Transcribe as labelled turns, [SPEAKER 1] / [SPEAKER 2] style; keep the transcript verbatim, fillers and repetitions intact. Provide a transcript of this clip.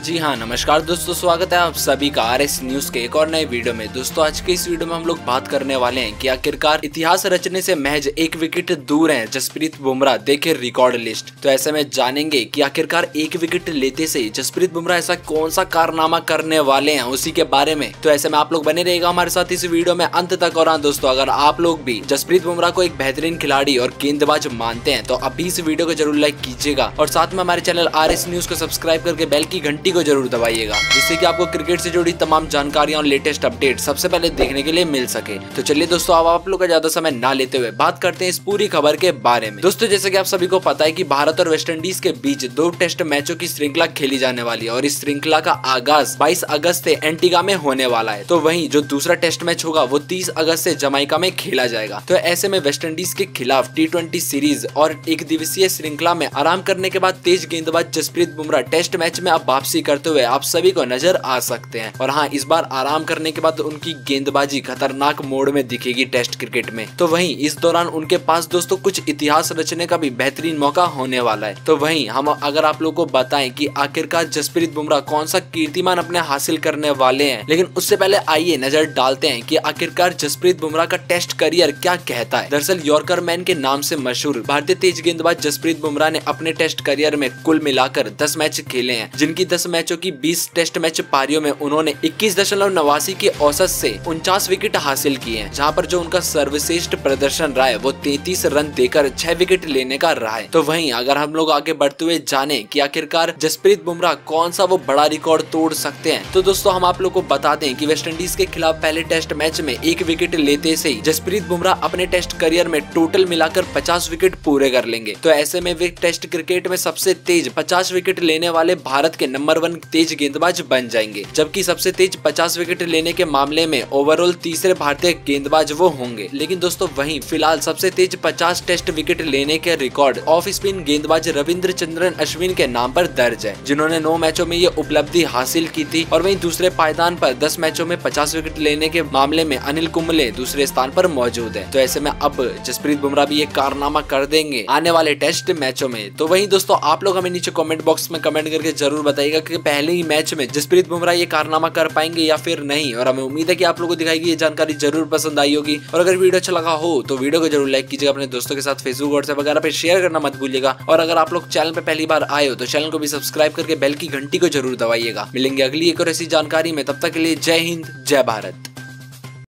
[SPEAKER 1] जी हाँ, नमस्कार दोस्तों, स्वागत है आप सभी का आर एस न्यूज के एक और नए वीडियो में। दोस्तों आज के इस वीडियो में हम लोग बात करने वाले हैं कि आखिरकार इतिहास रचने से महज एक विकेट दूर हैं जसप्रीत बुमराह, देखे रिकॉर्ड लिस्ट। तो ऐसे में जानेंगे कि आखिरकार एक विकेट लेते से जसप्रीत बुमराह ऐसा कौन सा कारनामा करने वाले हैं, उसी के बारे में। तो ऐसे में आप लोग बने रहेगा हमारे साथ इस वीडियो में अंत तक। और हाँ दोस्तों, अगर आप लोग भी जसप्रीत बुमराह को एक बेहतरीन खिलाड़ी और गेंदबाज मानते हैं तो अभी इस वीडियो को जरूर लाइक कीजिएगा और साथ में हमारे चैनल आर एस न्यूज को सब्सक्राइब करके बेल की घंटी को जरूर दबाइएगा, जिससे कि आपको क्रिकेट से जुड़ी तमाम जानकारियां और लेटेस्ट अपडेट सबसे पहले देखने के लिए मिल सके। तो चलिए दोस्तों, अब आप लोग का ज्यादा समय ना लेते हुए बात करते हैं इस पूरी खबर के बारे में। दोस्तों जैसे कि आप सभी को पता है कि भारत और वेस्टइंडीज के बीच दो टेस्ट मैचों की श्रृंखला खेली जाने वाली है और इस श्रृंखला का आगाज बाईस अगस्त से एंटीगा में होने वाला है। तो वहीं जो दूसरा टेस्ट मैच होगा वो तीस अगस्त से जमाइका में खेला जाएगा। तो ऐसे में वेस्टइंडीज के खिलाफ टी ट्वेंटी सीरीज और एक दिवसीय श्रृंखला में आराम करने के बाद तेज गेंदबाज जसप्रीत बुमराह टेस्ट मैच में अब वापसी करते हुए आप सभी को नजर आ सकते हैं। और हाँ, इस बार आराम करने के बाद उनकी गेंदबाजी खतरनाक मोड में दिखेगी टेस्ट क्रिकेट में। तो वहीं इस दौरान उनके पास दोस्तों कुछ इतिहास रचने का भी बेहतरीन मौका होने वाला है। तो वहीं हम अगर आप लोगों को बताएं कि आखिरकार जसप्रीत बुमराह कौन सा कीर्तिमान अपने हासिल करने वाले हैं, लेकिन उससे पहले आइए नजर डालते हैं कि आखिरकार जसप्रीत बुमराह का टेस्ट करियर क्या कहता है। दरअसल यॉर्कर मैन के नाम से मशहूर भारतीय तेज गेंदबाज जसप्रीत बुमराह ने अपने टेस्ट करियर में कुल मिलाकर दस मैच खेले हैं, जिनकी दस मैचों की बीस टेस्ट मैच पारियों में उन्होंने इक्कीस दशमलव नवासी के औसत से उनचास विकेट हासिल किए हैं, जहां पर जो उनका सर्वश्रेष्ठ प्रदर्शन रहा है वो तैंतीस रन देकर छह विकेट लेने का रहा है। तो वहीं अगर हम लोग आगे बढ़ते हुए जाने कि आखिरकार जसप्रीत बुमराह कौन सा वो बड़ा रिकॉर्ड तोड़ सकते हैं, तो दोस्तों हम आप लोग को बता दें कि वेस्टइंडीज के खिलाफ पहले टेस्ट मैच में एक विकेट लेते से ही जसप्रीत बुमराह अपने टेस्ट करियर में टोटल मिलाकर पचास विकेट पूरे कर लेंगे। तो ऐसे में वे टेस्ट क्रिकेट में सबसे तेज पचास विकेट लेने वाले भारत के नंबर वन तेज गेंदबाज बन जाएंगे, जबकि सबसे तेज पचास विकेट लेने के मामले में ओवरऑल तीसरे भारतीय गेंदबाज वो होंगे। लेकिन दोस्तों वहीं फिलहाल सबसे तेज पचास टेस्ट विकेट लेने के रिकॉर्ड ऑफ स्पिन गेंदबाज रविंद्र चंद्रन अश्विन के नाम पर दर्ज है, जिन्होंने नौ मैचों में ये उपलब्धि हासिल की थी। और वहीं दूसरे पायदान पर दस मैचों में पचास विकेट लेने के मामले में अनिल कुंबले दूसरे स्थान पर मौजूद है। तो ऐसे में अब जसप्रीत बुमराह भी ये कारनामा कर देंगे आने वाले टेस्ट मैचों में। तो वहीं दोस्तों आप लोग हमें नीचे कमेंट बॉक्स में कमेंट करके जरूर बताइएगा कि पहले ही मैच में जसप्रीत बुमराह ये कारनामा कर पाएंगे या फिर नहीं। और हमें उम्मीद है कि आप लोगों को दिखाई ये जानकारी जरूर पसंद आई होगी। और अगर वीडियो अच्छा लगा हो तो वीडियो को जरूर लाइक कीजिएगा, अपने दोस्तों के साथ फेसबुक व्हाट्सएप वगैरह पे शेयर करना मत भूलिएगा। और अगर आप लोग चैनल पे पहली बार आए हो तो चैनल को भी सब्सक्राइब करके बेल की घंटी को जरूर दबाइएगा। मिलेंगे अगली एक और ऐसी जानकारी में, तब तक के लिए जय हिंद, जय भारत।